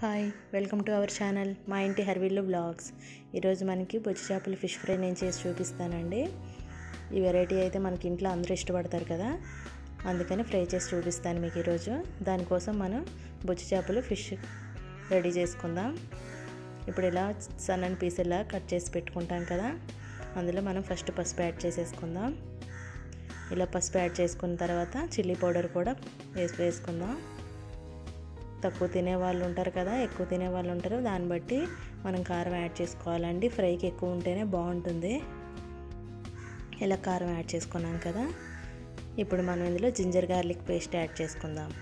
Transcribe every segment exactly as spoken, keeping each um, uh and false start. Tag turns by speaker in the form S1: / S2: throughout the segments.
S1: Hi welcome to our channel మా ఇంటి హర్విల్లు blogs. ఈరోజు మనకి బొచ్చు చేపల ఫిష్ ఫ్రై నేను చేసి చూపిస్తానండి. ఈ వెరైటీ అయితే మనకి ఇంట్లో అందరూ ఇష్టపడతారు కదా, అందుకని ఫ్రై చేసి చూపిస్తాను మీకు ఈరోజు. దానికోసం మనం బొచ్చు చేపలు ఫిష్ రెడీ చేసుకుందాం. ఇప్పుడు ఇలా సన్నని పీసులా కట్ చేసి పెట్టుకుంటాం కదా, అందులో మనం ఫస్ట్ పసుపు యాడ్ చేసేసుకుందాం. ఇలా పసుపు యాడ్ చేసుకున్న తర్వాత చిల్లీ పౌడర్ కూడా వేసి వేసుకుందాం. తక్కువ తినే వాళ్ళు ఉంటారు కదా, ఎక్కువ తినే వాళ్ళు ఉంటారు, దాన్ని బట్టి మనం కారం యాడ్ చేసుకోవాలండి. ఫ్రైకి ఎక్కువ ఉంటేనే బాగుంటుంది. ఇలా కారం యాడ్ చేసుకున్నాం కదా, ఇప్పుడు మనం ఇందులో జింజర్ గార్లిక్ పేస్ట్ యాడ్ చేసుకుందాం.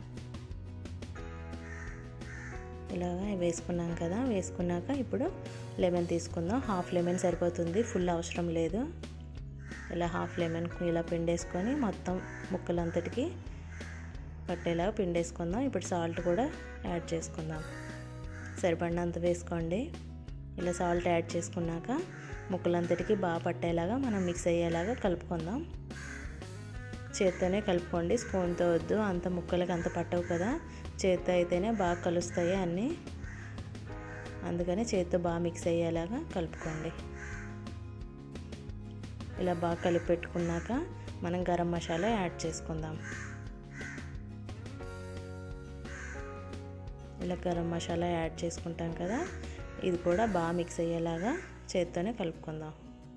S1: ఇలా వేసుకున్నాం కదా, వేసుకున్నాక ఇప్పుడు లెమన్ తీసుకుందాం. హాఫ్ లెమన్ సరిపోతుంది, ఫుల్ అవసరం లేదు. ఇలా హాఫ్ లెమన్ ఇలా పిండేసుకొని మొత్తం ముక్కలంతటికి పట్టేలాగా పిండేసుకుందాం. ఇప్పుడు సాల్ట్ కూడా యాడ్ చేసుకుందాం, సరిపడినంత వేసుకోండి. ఇలా సాల్ట్ యాడ్ చేసుకున్నాక ముక్కలంతటికి బాగా పట్టేలాగా మనం మిక్స్ అయ్యేలాగా కలుపుకుందాం. చేత్తోనే కలుపుకోండి, స్పూన్తో వద్దు, అంత ముక్కలకి అంత పట్టవు కదా. చేత్తో అయితేనే బాగా కలుస్తాయి అన్నీ, అందుకని చేత్తో బాగా మిక్స్ అయ్యేలాగా కలుపుకోండి. ఇలా బాగా కలిపి పెట్టుకున్నాక మనం గరం మసాలా యాడ్ చేసుకుందాం. ఇలా గరం మసాలా యాడ్ చేసుకుంటాం కదా, ఇది కూడా బాగా మిక్స్ అయ్యేలాగా చేత్తోనే కలుపుకుందాం.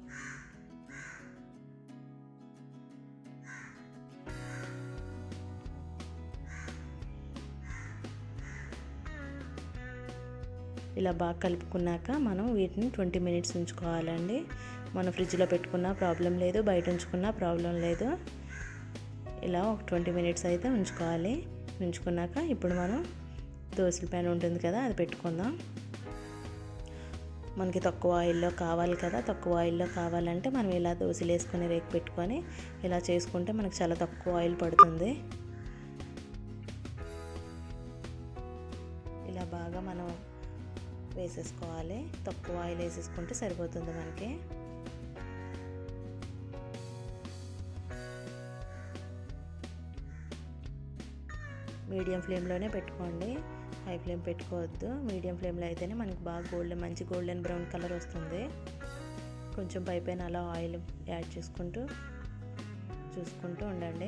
S1: ఇలా బాగా కలుపుకున్నాక మనం వీటిని ట్వంటీ మినిట్స్ ఉంచుకోవాలండి. మనం ఫ్రిడ్జ్లో పెట్టుకున్నా ప్రాబ్లం లేదు, బయట ఉంచుకున్నా ప్రాబ్లం లేదు. ఇలా ఒక ట్వంటీ మినిట్స్ అయితే ఉంచుకోవాలి. ఉంచుకున్నాక ఇప్పుడు మనం దోసల ప్యాన్ ఉంటుంది కదా, అది పెట్టుకుందాం. మనకి తక్కువ ఆయిల్లో కావాలి కదా, తక్కువ ఆయిల్లో కావాలంటే మనం ఇలా దోసలు వేసుకొని రేకు పెట్టుకొని ఇలా చేసుకుంటే మనకు చాలా తక్కువ ఆయిల్ పడుతుంది. ఇలా బాగా మనం వేసేసుకోవాలి, తక్కువ ఆయిల్ వేసేసుకుంటే సరిపోతుంది మనకి. మీడియం ఫ్లేమ్లోనే పెట్టుకోండి, హై ఫ్లేమ్ పెట్టుకోవద్దు. మీడియం ఫ్లేమ్లో అయితేనే మనకి బాగా గోల్డెన్ మంచి గోల్డెన్ బ్రౌన్ కలర్ వస్తుంది. కొంచెం పై పైన అలా ఆయిల్ యాడ్ చేసుకుంటూ చూసుకుంటూ ఉండండి.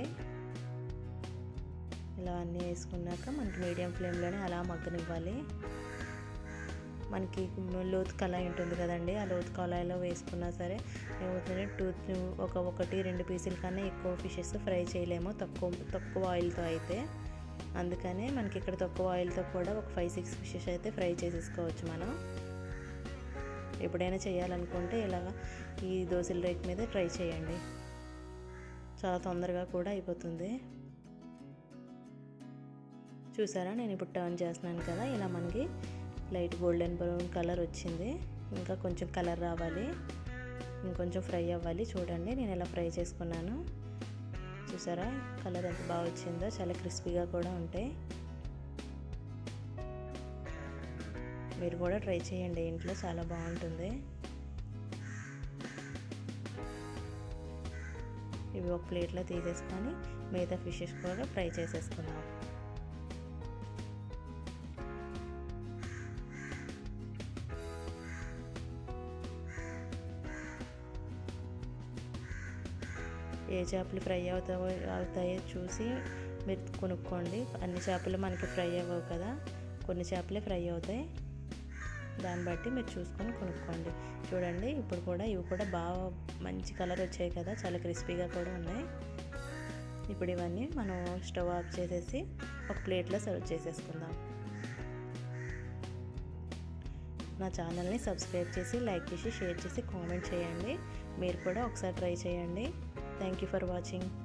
S1: ఇలా అన్నీ వేసుకున్నాక మనకి మీడియం ఫ్లేమ్లోనే అలా మగ్గనివ్వాలి. మనకి లోతు కళాయి ఉంటుంది కదండి, ఆ లోతు కళాయిలో వేసుకున్నా సరే ఏమవుతుంది, టూ ఒక ఒకటి రెండు పీసుల కన్నా ఎక్కువ ఫిషెస్ ఫ్రై చేయలేము తక్కువ తక్కువ ఆయిల్తో అయితే. అందుకనే మనకి ఇక్కడ తక్కువ ఆయిల్తో కూడా ఒక ఫైవ్ సిక్స్ ఫిషెస్ అయితే ఫ్రై చేసేసుకోవచ్చు మనం. ఎప్పుడైనా చేయాలనుకుంటే ఇలాగ ఈ దోసల రేక్ మీద ట్రై చేయండి, చాలా తొందరగా కూడా అయిపోతుంది. చూసారా, నేను ఇప్పుడు టర్న్ చేస్తున్నాను కదా, ఇలా మనకి లైట్ గోల్డెన్ బ్రౌన్ కలర్ వచ్చింది. ఇంకా కొంచెం కలర్ రావాలి, ఇంకొంచెం ఫ్రై అవ్వాలి. చూడండి నేను ఇలా ఫ్రై చేసుకున్నాను. చూసారా కలర్ ఎంత బాగా వచ్చిందో, చాలా క్రిస్పీగా కూడా ఉంటాయి. మీరు కూడా ట్రై చేయండి ఇంట్లో, చాలా బాగుంటుంది. ఇవి ఒక ప్లేట్లో తీసేసుకొని మిగతా ఫిషెస్ కూడా ఫ్రై చేసేసుకుందాం. ఏ చేపలు ఫ్రై అవుతావో అవుతాయో చూసి మీరు కొనుక్కోండి. అన్ని చేపలు మనకి ఫ్రై అవ్వవు కదా, కొన్ని చేపలే ఫ్రై అవుతాయి, దాన్ని బట్టి మీరు చూసుకొని కొనుక్కోండి. చూడండి ఇప్పుడు కూడా ఇవి కూడా బాగా మంచి కలర్ వచ్చాయి కదా, చాలా క్రిస్పీగా కూడా ఉన్నాయి. ఇప్పుడు ఇవన్నీ మనం స్టవ్ ఆఫ్ చేసేసి ఒక ప్లేట్లో సర్వ్ చేసేసుకుందాం. నా ఛానల్ని సబ్స్క్రైబ్ చేసి లైక్ చేసి షేర్ చేసి కామెంట్ చేయండి. మీరు కూడా ఒకసారి ట్రై చేయండి. Thank you for watching.